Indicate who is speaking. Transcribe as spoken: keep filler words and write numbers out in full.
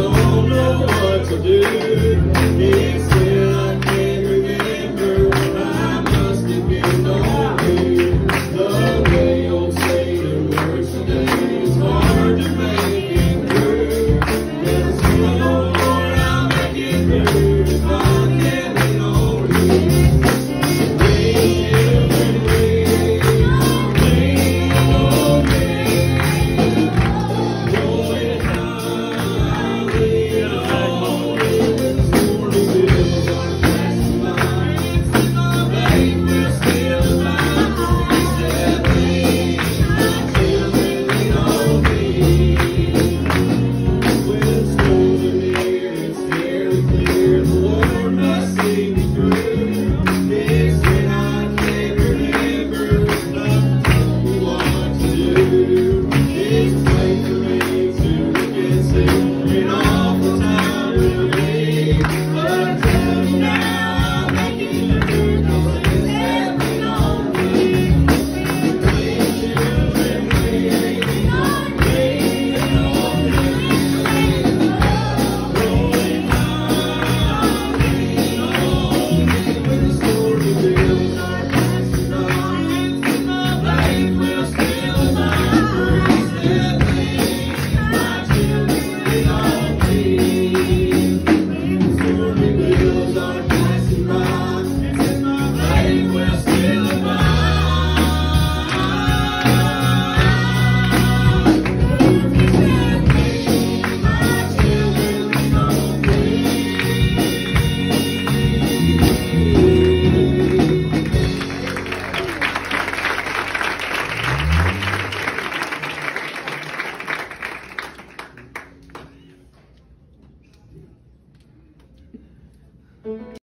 Speaker 1: don't know what to do. It said I can't remember, I must have been lonely. The way you'll say the words today is hard to make it through. But somehow I'll make it through if I can lean on you.